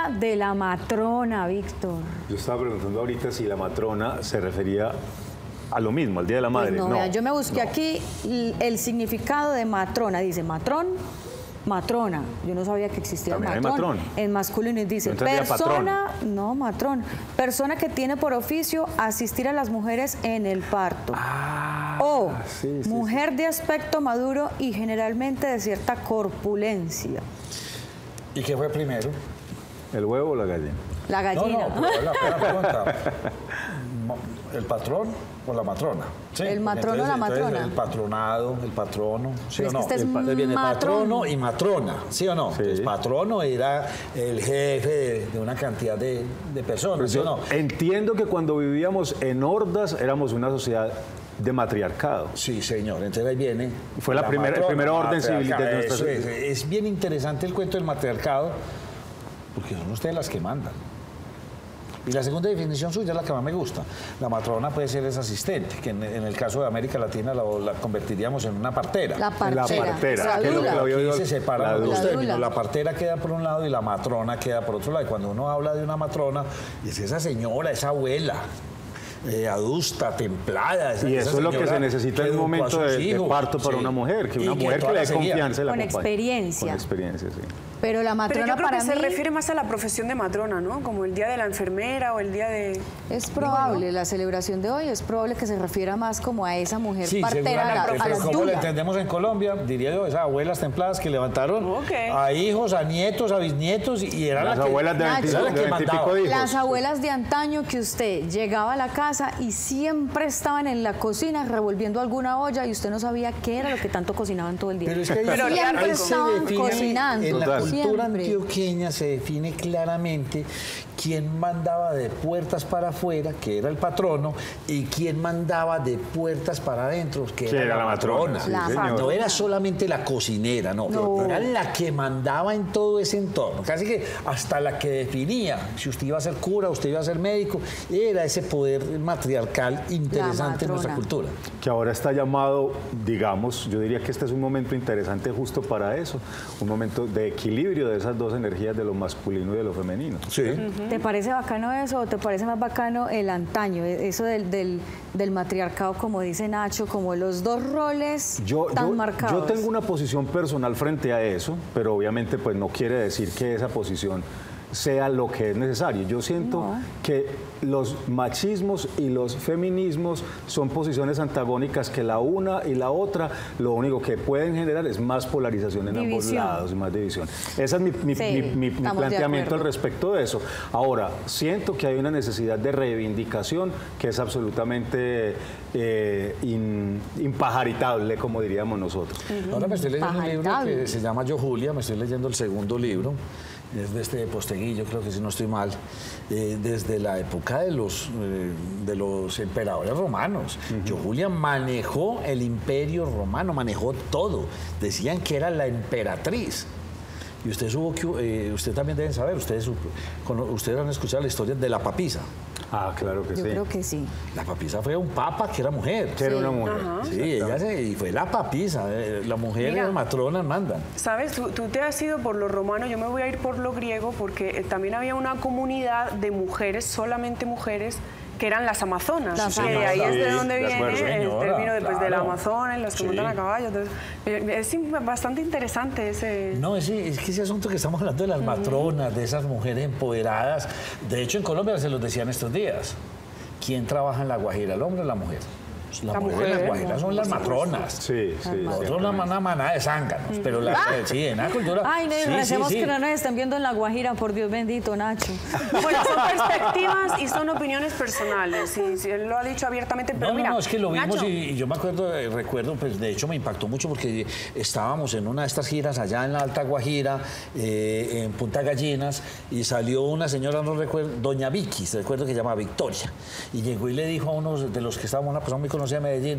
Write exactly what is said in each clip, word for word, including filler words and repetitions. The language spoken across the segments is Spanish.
historia de la matrona, Víctor. Yo estaba preguntando ahorita si la matrona se refería a lo mismo, al Día de la Madre. Pues no, no, vea, yo me busqué no. aquí el, el significado de matrona. Dice matrón, matrona. Yo no sabía que existía el También matrón. hay matrón. En masculino y dice Yo entendía persona, no, matrón. Persona que tiene por oficio asistir a las mujeres en el parto. Ah, o sí, sí, mujer sí. de aspecto maduro y generalmente de cierta corpulencia. ¿Y qué fue primero? ¿El huevo o la gallina? La gallina. No, no, pero la pena pregunta. ¿El patrón o la matrona? Sí, El matrono o la entonces, matrona. El patronado, el patrono, ¿sí Pero o es no? que este es Entonces viene matrón. patrono y matrona, ¿sí o no? Sí. El patrono era el jefe de, de una cantidad de, de personas, Pero ¿sí o yo no? entiendo que cuando vivíamos en hordas éramos una sociedad de matriarcado. Sí, señor. Entonces ahí viene... Fue la primera- el primer orden civil de nuestra Eso es, sociedad. es bien interesante el cuento del matriarcado porque son ustedes las que mandan. Y la segunda definición suya es la que más me gusta. La matrona puede ser esa asistente, que en, en el caso de América Latina la, la convertiría en una partera. La partera. La partera, La que es lo que dula. lo había Aquí oído- se separan la los dula. términos. dula. La partera queda por un lado y la matrona queda por otro lado. Y cuando uno habla de una matrona, es esa señora, esa abuela. Eh, adusta, templada. Esa, Y esa eso es lo que señora se necesita que en un educó a momento sus de, de hijos. parto para Sí. una mujer, que Y una mujer que toda le la dé seguía. confianza y la Con acompañe. experiencia. Con experiencia, sí. Pero la Pero matrona yo creo para que se mí refiere más a la profesión de matrona, ¿no? Como el día de la enfermera o el día de... es probable, la celebración de hoy es probable que se refiera más como a esa mujer Sí, partera, a la, seguramente, a la pero como lo dula. entendemos en Colombia, diría yo, esas abuelas templadas que levantaron Ok. a hijos, a nietos, a bisnietos, y eran Las las que- abuelas de Nacho. veinticinco era la que de veintipico mandaba. hijos. Las abuelas de antaño que usted llegaba a la casa y siempre estaban en la cocina revolviendo alguna olla y usted no sabía qué era lo que tanto cocinaban todo el día. Pero es que ahí- Pero ahí siempre se estaban define- cocinando. En la Total. cultura Siempre. antioqueña se define claramente quién mandaba de puertas para afuera, que era el patrono, y quién mandaba de puertas para adentro, que Que era, la matrona. sí, La señor. No era solamente la cocinera, no, No. era la que mandaba en todo ese entorno, casi que hasta la que definía si usted iba a ser cura, usted iba a ser médico, era ese poder matriarcal interesante en nuestra matrona. cultura. Que ahora está llamado, digamos, yo diría que este es un momento interesante justo para eso, un momento de equilibrio de esas dos energías de lo masculino y de lo femenino. Sí. ¿Te parece bacano eso o te parece más bacano el antaño? Eso del, del, del matriarcado, como dice Nacho, como los dos roles Yo, tan yo, marcados. yo tengo una posición personal frente a eso, pero obviamente pues no quiere decir que esa posición sea lo que es necesario. Yo siento No. que los machismos y los feminismos son posiciones antagónicas que la una y la otra lo único que pueden generar es más polarización en ambos División. lados y más división. Ese es mi, mi- Sí, mi- mi- mi estamos de planteamiento al acuerdo. respecto de eso. Ahora, siento que hay una necesidad de reivindicación que es absolutamente eh, in- impajaritable, como diríamos nosotros. Ahora me estoy leyendo un libro Pajaritable. que se llama Yo Julia, me estoy leyendo el segundo libro, es de este Posteguillo, creo que si no estoy mal, eh, desde la época de los, eh, de los emperadores romanos. Yo Julia manejó el imperio romano, manejó todo. Decían que era la emperatriz. Y usted, supo que, eh, usted también deben saber, ustedes, supo- cono- ustedes han escuchado la historia de la papisa. Ah, claro que Yo sí. creo que sí. La papisa fue un papa que era mujer. Que era Sí. una mujer. Sí, ella se, y fue la papisa. eh, La mujer y Mira. las matronas mandan. ¿Sabes? Tú, tú te has ido por lo romano, yo me voy a ir por lo griego porque eh, también había una comunidad de mujeres, solamente mujeres, que eran las amazonas. Las que de ahí amazonas. es de Sí, donde de viene acuerdo, el señora, término después de la claro. amazona, las que Sí. montan a caballo. Entonces, eh, es im- bastante interesante ese... No, es, es que ese asunto que estamos hablando de las matronas, de esas mujeres empoderadas. De hecho, en Colombia se los decían estos días. ¿Quién trabaja en la Guajira, el hombre o la mujer? Pues La, La mujer, mujer, las guajiras son las por supuesto. matronas. Sí, sí. Nosotros una, una manada de zánganos, pero la, sí, en la cultura... Ay, no, sí, sí, recemos sí. que no nos estén viendo en La Guajira, por Dios bendito, Nacho. Bueno, son perspectivas y son opiniones personales. Y, si él lo ha dicho abiertamente, pero No, mira, no, no, es que lo vimos Nacho, y, y yo me acuerdo, eh, recuerdo, pues de hecho me impactó mucho porque estábamos en una de estas giras allá en la Alta Guajira, eh, en Punta Gallinas, y salió una señora, no recuerdo, doña Vicky, se recuerdo que se llama Victoria, y llegó y le dijo a uno de los que estábamos, una persona muy conocida de Medellín,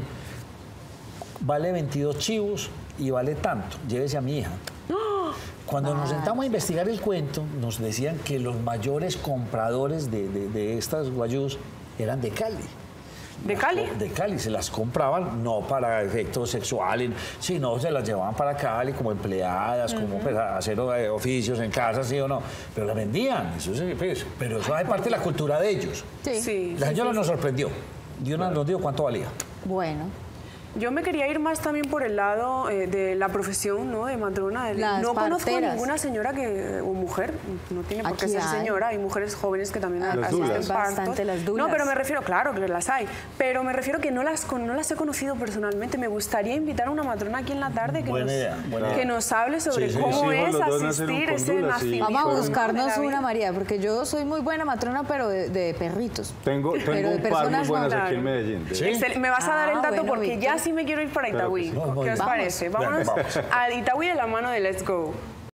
vale veintidós chivos y vale tanto, llévese a mi hija. Cuando nos sentamos a investigar el cuento, nos decían que los mayores compradores de, de- de estas guayús eran de Cali. ¿De Cali? De Cali, se las compraban no para efectos sexuales, sino se las llevaban para Cali como empleadas, uh-huh. como pues, a hacer eh, oficios en casa, sí o no, pero las vendían, eso sí, pues, pero eso hace parte de la cultura de ellos. Sí. sí la señora sí, nos sí. sorprendió, dio una, nos dijo cuánto valía. Bueno. Yo me quería ir más también por el lado eh, de la profesión, ¿no? De matrona. De, Las no conozco parteras. ninguna señora que, o mujer, no tiene por qué Aquí ser hay. señora, hay mujeres jóvenes que también Las asisten dulas. partos. Bastante las dulas. No, pero me refiero, claro que las hay, pero me refiero que no las, con- no las he conocido personalmente. Me gustaría invitar a una matrona aquí en la tarde que, Buena nos, idea, buena idea. que nos hable sobre Sí, sí, cómo sí, es los dos nacieron asistir con ese dulas y- nacimiento. Vamos a Fueron- buscarnos de la vida. una, María, porque yo soy muy buena matrona, pero de, de perritos. Tengo, Pero tengo de un par muy personas buenas no. aquí en Medellín. de- Sí. Excel- Me vas a dar Ah, el dato bueno, porque Víctor. ya sí me quiero ir para Claro que Itagüí. sí. Vamos, ¿Qué os vamos. parece? Venga, Vámonos vamos. a Itagüí de la mano de Let's Go.